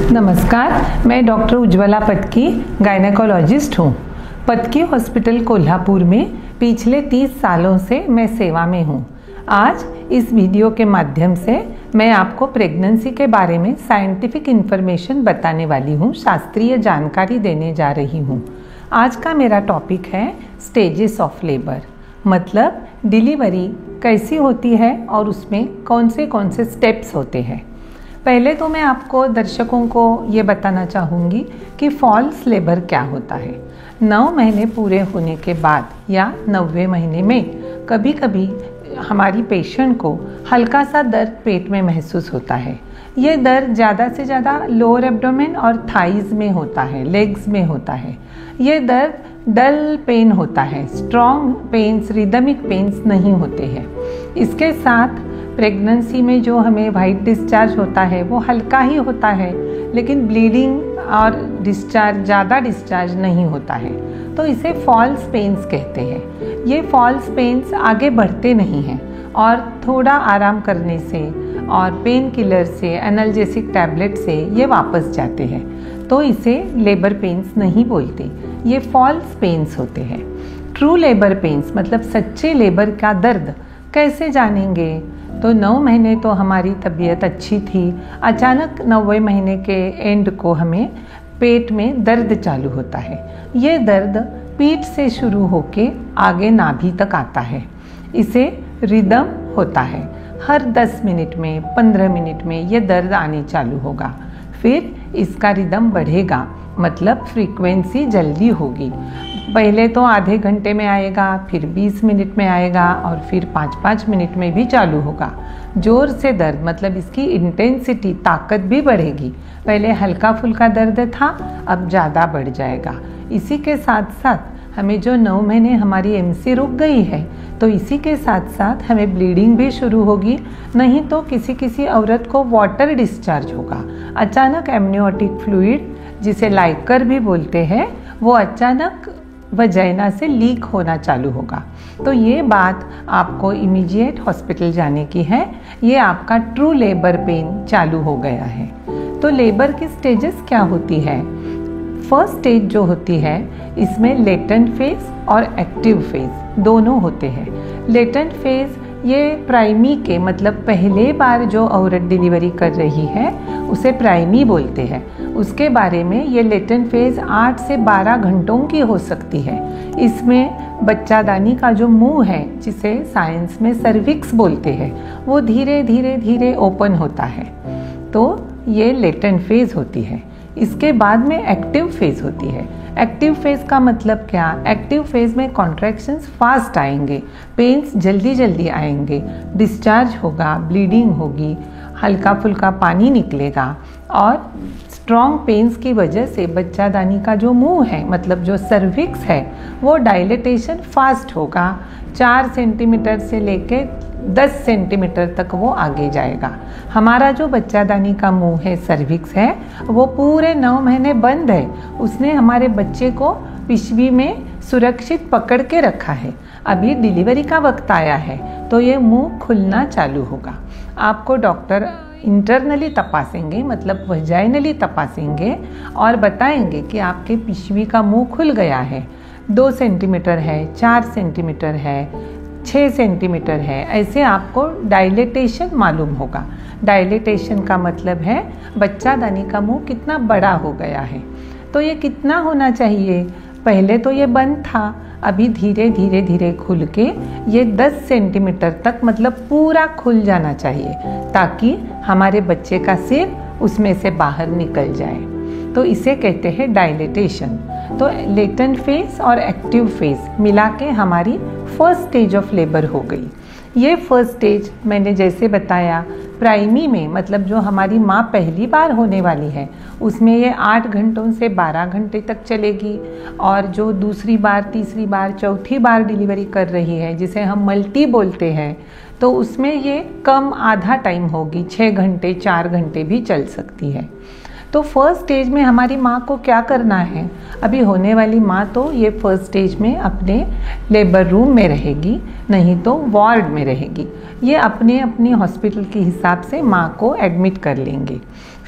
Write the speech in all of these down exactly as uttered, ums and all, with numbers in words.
नमस्कार, मैं doctor Ujjwala Patki gynaecologist हूँ। पत्की हॉस्पिटल कोल्हापुर में पिछले तीस सालों से मैं सेवा में हूँ। आज इस वीडियो के माध्यम से मैं आपको प्रेगनेंसी के बारे में साइंटिफिक इन्फॉर्मेशन बताने वाली हूँ, शास्त्रीय जानकारी देने जा रही हूँ। आज का मेरा टॉपिक है स्टेजेस ऑफ लेबर, मतलब डिलीवरी कैसी होती है और उसमें कौन से कौन से स्टेप्स होते हैं। पहले तो मैं आपको दर्शकों को ये बताना चाहूँगी कि फॉल्स लेबर क्या होता है। नौ महीने पूरे होने के बाद या नौवे महीने में कभी कभी हमारी पेशेंट को हल्का सा दर्द पेट में महसूस होता है। ये दर्द ज़्यादा से ज़्यादा लोअर एब्डोमेन और थाइज़ में होता है, लेग्स में होता है। ये दर्द डल पेन होता है, स्ट्रॉन्ग पेन्स, रिदमिक पेन्स नहीं होते हैं। इसके साथ प्रेगनेंसी में जो हमें वाइट डिस्चार्ज होता है वो हल्का ही होता है, लेकिन ब्लीडिंग और डिस्चार्ज ज़्यादा डिस्चार्ज नहीं होता है, तो इसे फॉल्स पेन्स कहते हैं। ये फॉल्स पेन्स आगे बढ़ते नहीं हैं और थोड़ा आराम करने से और पेन किलर से, एनाल्जेसिक टैबलेट से ये वापस जाते हैं, तो इसे लेबर पेन्स नहीं बोलते, ये फॉल्स पेन्स होते हैं। ट्रू लेबर पेन्स मतलब सच्चे लेबर का दर्द कैसे जानेंगे? तो नौ महीने तो हमारी तबीयत अच्छी थी, अचानक नौवे महीने के एंड को हमें पेट में दर्द चालू होता है। ये दर्द पीठ से शुरू होके आगे नाभि तक आता है। इसे रिदम होता है। हर दस मिनट में, पंद्रह मिनट में ये दर्द आने चालू होगा, फिर इसका रिदम बढ़ेगा, मतलब फ्रीक्वेंसी जल्दी होगी। पहले तो आधे घंटे में आएगा, फिर बीस मिनट में आएगा और फिर पाँच पाँच मिनट में भी चालू होगा। ज़ोर से दर्द मतलब इसकी इंटेंसिटी, ताकत भी बढ़ेगी। पहले हल्का फुल्का दर्द था, अब ज़्यादा बढ़ जाएगा। इसी के साथ साथ हमें जो नौ महीने हमारी एमसी रुक गई है, तो इसी के साथ साथ हमें ब्लीडिंग भी शुरू होगी। नहीं तो किसी किसी औरत को वाटर डिस्चार्ज होगा। अचानक एमनियोटिक फ्लूइड, जिसे लाइकर भी बोलते हैं, वो अचानक वजाइना से लीक होना चालू होगा। तो ये बात आपको इमीडिएट हॉस्पिटल जाने की है। ये आपका ट्रू लेबर पेन चालू हो गया है। तो लेबर की स्टेजेस क्या होती है? फर्स्ट स्टेज जो होती है, इसमें लेटेंट फेज और एक्टिव फेज दोनों होते हैं। लेटेंट फेज ये प्राइमी के मतलब पहले बार जो औरत डिलीवरी कर रही है उसे प्राइमी बोलते हैं। उसके बारे में ये लेटेंट फेज आठ से बारह घंटों की हो सकती है। इसमें बच्चादानी का जो मुंह है, जिसे साइंस में सर्विक्स बोलते हैं, वो धीरे धीरे धीरे ओपन होता है। तो ये लेटेंट फेज होती है। इसके बाद में एक्टिव फेज होती है। एक्टिव फेज का मतलब क्या? एक्टिव फेज में कॉन्ट्रैक्शंस फास्ट आएंगे, पेन्स जल्दी जल्दी आएंगे, डिस्चार्ज होगा, ब्लीडिंग होगी, हल्का फुल्का पानी निकलेगा और स्ट्रॉन्ग पेन्स की वजह से बच्चादानी का जो मुंह है, मतलब जो सर्विक्स है, वो डायलेटेशन फास्ट होगा। चार सेंटीमीटर से लेके दस सेंटीमीटर तक वो आगे जाएगा। हमारा जो बच्चादानी का मुंह है, सर्विक्स है, वो पूरे नौ महीने बंद है। उसने हमारे बच्चे को पिशवी में सुरक्षित पकड़ के रखा है। अभी डिलीवरी का वक्त आया है तो ये मुंह खुलना चालू होगा। आपको डॉक्टर इंटरनली तपासेंगे, मतलब वजाइनली तपासेंगे और बताएंगे कि आपके पिशवी का मुंह खुल गया है, दो सेंटीमीटर है, चार सेंटीमीटर है, छः सेंटीमीटर है। ऐसे आपको डायलेटेशन मालूम होगा। डायलेटेशन का मतलब है बच्चादानी का मुंह कितना बड़ा हो गया है। तो ये कितना होना चाहिए? पहले तो ये बंद था, अभी धीरे धीरे धीरे खुल के ये दस सेंटीमीटर तक मतलब पूरा खुल जाना चाहिए, ताकि हमारे बच्चे का सिर उसमें से बाहर निकल जाए। तो इसे कहते हैं डायलेटेशन। तो लेटेंट फेज और एक्टिव फेज मिला के हमारी फर्स्ट स्टेज ऑफ लेबर हो गई। ये फर्स्ट स्टेज मैंने जैसे बताया, प्राइमी में मतलब जो हमारी माँ पहली बार होने वाली है, उसमें ये आठ घंटों से बारह घंटे तक चलेगी। और जो दूसरी बार, तीसरी बार, चौथी बार डिलीवरी कर रही है, जिसे हम मल्टी बोलते हैं, तो उसमें ये कम आधा टाइम होगी, छः घंटे, चार घंटे भी चल सकती है। तो फर्स्ट स्टेज में हमारी माँ को क्या करना है? अभी होने वाली माँ तो ये फर्स्ट स्टेज में अपने लेबर रूम में रहेगी, नहीं तो वार्ड में रहेगी। ये अपने अपने हॉस्पिटल के हिसाब से माँ को एडमिट कर लेंगे।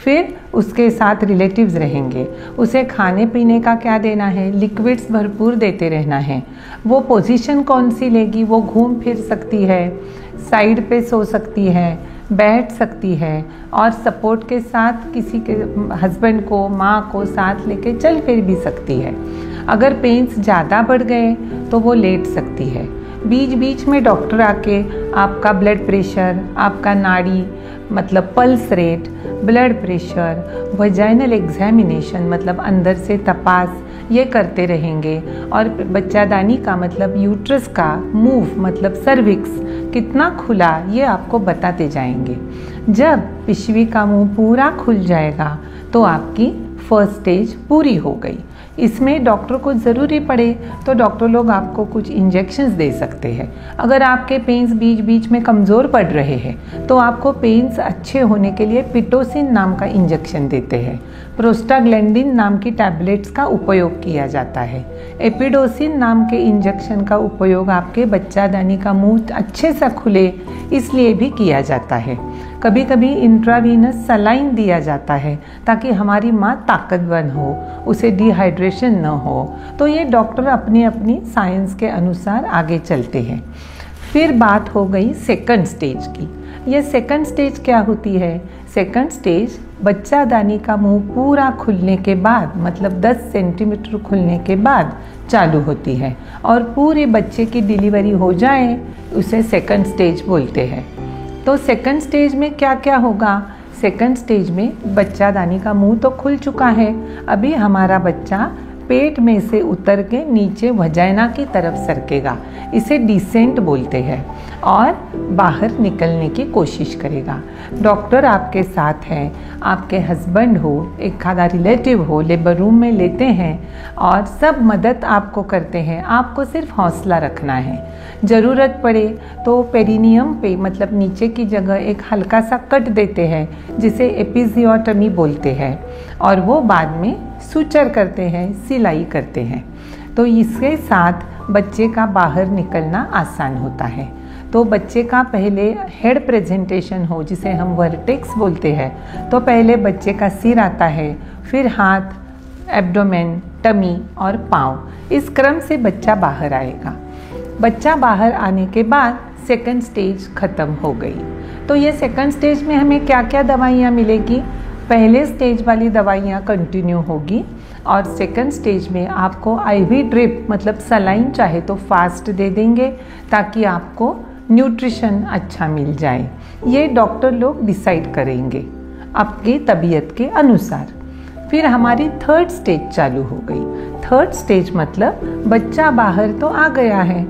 फिर उसके साथ रिलेटिव्स रहेंगे, उसे खाने पीने का क्या देना है, लिक्विड्स भरपूर देते रहना है। वो पोजीशन कौन सी लेगी, वो घूम फिर सकती है, साइड पे सो सकती है, बैठ सकती है और सपोर्ट के साथ किसी के हस्बैंड को, माँ को साथ लेके चल फिर भी सकती है। अगर पेन्स ज़्यादा बढ़ गए तो वो लेट सकती है। बीच बीच में डॉक्टर आके आपका ब्लड प्रेशर, आपका नाड़ी मतलब pulse rate, blood pressure, vaginal examination मतलब अंदर से तपास ये करते रहेंगे। और बच्चादानी का मतलब यूट्रस का मूव मतलब सर्विक्स कितना खुला ये आपको बताते जाएंगे। जब पिशवी का मुंह पूरा खुल जाएगा तो आपकी फर्स्ट स्टेज पूरी हो गई। इसमें डॉक्टर को ज़रूरी पड़े तो डॉक्टर लोग आपको कुछ इंजेक्शंस दे सकते हैं। अगर आपके पेन्स बीच बीच में कमज़ोर पड़ रहे हैं तो आपको पेन्स अच्छे होने के लिए पिटोसिन नाम का इंजेक्शन देते हैं। प्रोस्टाग्लैंडिन नाम की टैबलेट्स का उपयोग किया जाता है। एपिडोसिन नाम के इंजेक्शन का उपयोग आपके बच्चादानी का मुंह अच्छे से खुले इसलिए भी किया जाता है। कभी कभी इंट्रावीनस सलाइन दिया जाता है ताकि हमारी माँ ताकतवर हो, उसे डिहाइड्रेशन न हो। तो ये डॉक्टर अपनी अपनी साइंस के अनुसार आगे चलते हैं। फिर बात हो गई सेकंड स्टेज की। ये सेकंड स्टेज क्या होती है? सेकंड स्टेज बच्चादानी का मुंह पूरा खुलने के बाद मतलब दस सेंटीमीटर खुलने के बाद चालू होती है और पूरे बच्चे की डिलीवरी हो जाए उसे सेकंड स्टेज बोलते हैं। तो सेकंड स्टेज में क्या क्या होगा? सेकंड स्टेज में बच्चादानी का मुंह तो खुल चुका है, अभी हमारा बच्चा पेट में से उतर के नीचे वजाइना की तरफ सरकेगा, इसे डिसेंट बोलते हैं, और बाहर निकलने की कोशिश करेगा। डॉक्टर आपके साथ हैं, आपके हस्बैंड हो, एक आधा रिलेटिव हो, लेबर रूम में लेते हैं और सब मदद आपको करते हैं। आपको सिर्फ हौसला रखना है। ज़रूरत पड़े तो पेरिनियम पे मतलब नीचे की जगह एक हल्का सा कट देते हैं जिसे एपिजियोटमी बोलते हैं, और वो बाद में सुचर करते हैं, सिलाई करते हैं। तो इसके साथ बच्चे का बाहर निकलना आसान होता है। तो बच्चे का पहले हेड प्रेजेंटेशन हो जिसे हम वर्टेक्स बोलते हैं, तो पहले बच्चे का सिर आता है, फिर हाथ, एब्डोमेन, टमी और पाँव। इस क्रम से बच्चा बाहर आएगा। बच्चा बाहर आने के बाद सेकंड स्टेज ख़त्म हो गई। तो ये सेकंड स्टेज में हमें क्या क्या दवाइयाँ मिलेगी? पहले स्टेज वाली दवाइयाँ कंटिन्यू होगी और सेकंड स्टेज में आपको आईवी ड्रिप मतलब सलाइन चाहे तो फास्ट दे देंगे ताकि आपको न्यूट्रिशन अच्छा मिल जाए। ये डॉक्टर लोग डिसाइड करेंगे आपकी तबीयत के अनुसार। फिर हमारी थर्ड स्टेज चालू हो गई। थर्ड स्टेज मतलब बच्चा बाहर तो आ गया है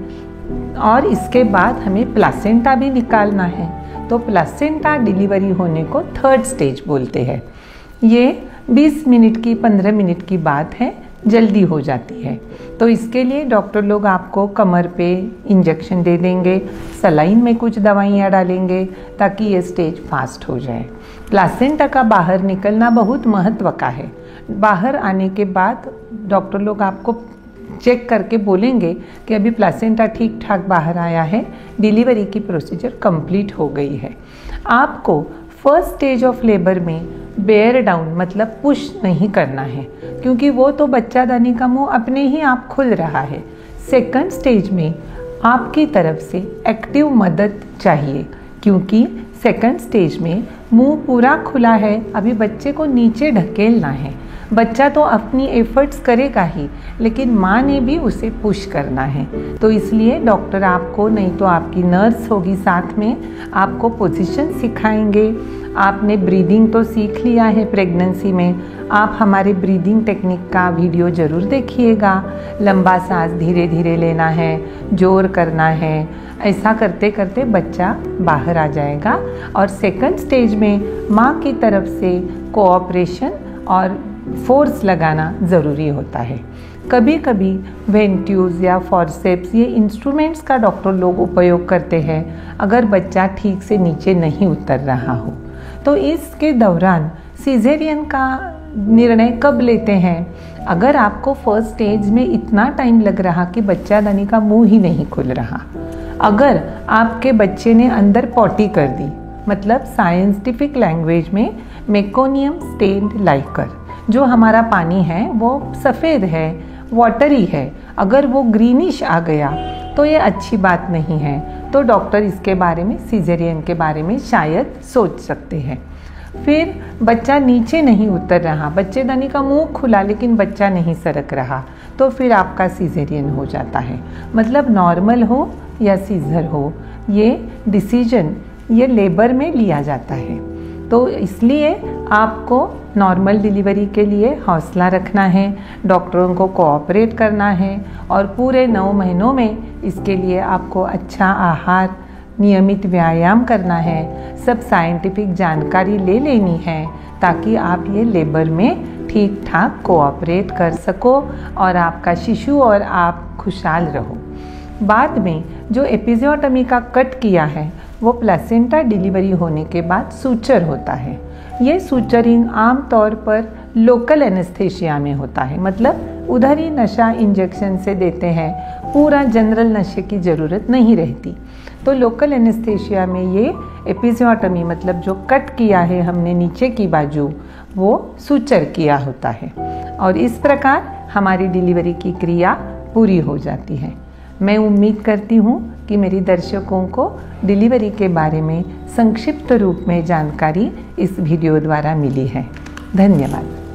और इसके बाद हमें प्लासेंटा भी निकालना है। तो प्लासेंटा डिलीवरी होने को थर्ड स्टेज बोलते हैं। ये बीस मिनट की पंद्रह मिनट की बात है, जल्दी हो जाती है। तो इसके लिए डॉक्टर लोग आपको कमर पे इंजेक्शन दे देंगे, सलाइन में कुछ दवाइयाँ डालेंगे ताकि ये स्टेज फास्ट हो जाए। प्लासेंटा का बाहर निकलना बहुत महत्व का है। बाहर आने के बाद डॉक्टर लोग आपको चेक करके बोलेंगे कि अभी प्लासेंटा ठीक ठाक बाहर आया है, डिलीवरी की प्रोसीजर कंप्लीट हो गई है। आपको फर्स्ट स्टेज ऑफ लेबर में बेयर डाउन मतलब पुश नहीं करना है क्योंकि वो तो बच्चादानी का मुंह अपने ही आप खुल रहा है। सेकंड स्टेज में आपकी तरफ से एक्टिव मदद चाहिए क्योंकि सेकंड स्टेज में मुंह पूरा खुला है, अभी बच्चे को नीचे ढकेलना है। बच्चा तो अपनी एफर्ट्स करेगा ही, लेकिन माँ ने भी उसे पुश करना है। तो इसलिए डॉक्टर आपको, नहीं तो आपकी नर्स होगी साथ में, आपको पोजीशन सिखाएंगे। आपने ब्रीदिंग तो सीख लिया है प्रेगनेंसी में, आप हमारे ब्रीदिंग टेक्निक का वीडियो ज़रूर देखिएगा। लंबा सांस धीरे धीरे लेना है, जोर करना है, ऐसा करते करते बच्चा बाहर आ जाएगा। और सेकंड स्टेज में माँ की तरफ से कोऑपरेशन और फोर्स लगाना ज़रूरी होता है। कभी कभी वेंट्यूज या फॉर्सेप्स ये इंस्ट्रूमेंट्स का डॉक्टर लोग उपयोग करते हैं अगर बच्चा ठीक से नीचे नहीं उतर रहा हो। तो इसके दौरान सिजेरियन का निर्णय कब लेते हैं? अगर आपको फर्स्ट स्टेज में इतना टाइम लग रहा कि बच्चादानी का मुंह ही नहीं खुल रहा, अगर आपके बच्चे ने अंदर पॉटी कर दी मतलब साइंटिफिक लैंग्वेज में मेकोनियम स्टेन्ड लाइकर। जो हमारा पानी है वो सफ़ेद है, वाटरी है। अगर वो ग्रीनिश आ गया तो ये अच्छी बात नहीं है, तो डॉक्टर इसके बारे में, सीजेरियन के बारे में शायद सोच सकते हैं। फिर बच्चा नीचे नहीं उतर रहा, बच्चेदानी का मुंह खुला लेकिन बच्चा नहीं सरक रहा, तो फिर आपका सीजेरियन हो जाता है। मतलब नॉर्मल हो या सीजर हो, ये डिसीजन ये लेबर में लिया जाता है। तो इसलिए आपको नॉर्मल डिलीवरी के लिए हौसला रखना है, डॉक्टरों को कोऑपरेट करना है और पूरे नौ महीनों में इसके लिए आपको अच्छा आहार, नियमित व्यायाम करना है, सब साइंटिफिक जानकारी ले लेनी है ताकि आप ये लेबर में ठीक ठाक कोऑपरेट कर सको और आपका शिशु और आप खुशहाल रहो। बाद में जो एपिज़ियोटमी का कट किया है वो प्लेसेंटा डिलीवरी होने के बाद सूचर होता है। ये सूचरिंग आम तौर पर लोकल एनेस्थेशिया में होता है, मतलब उधर ही नशा इंजेक्शन से देते हैं, पूरा जनरल नशे की ज़रूरत नहीं रहती। तो लोकल एनेस्थेशिया में ये एपिज़ियोटमी मतलब जो कट किया है हमने नीचे की बाजू, वो सूचर किया होता है और इस प्रकार हमारी डिलीवरी की क्रिया पूरी हो जाती है। मैं उम्मीद करती हूँ कि मेरी दर्शकों को डिलीवरी के बारे में संक्षिप्त रूप में जानकारी इस वीडियो द्वारा मिली है। धन्यवाद।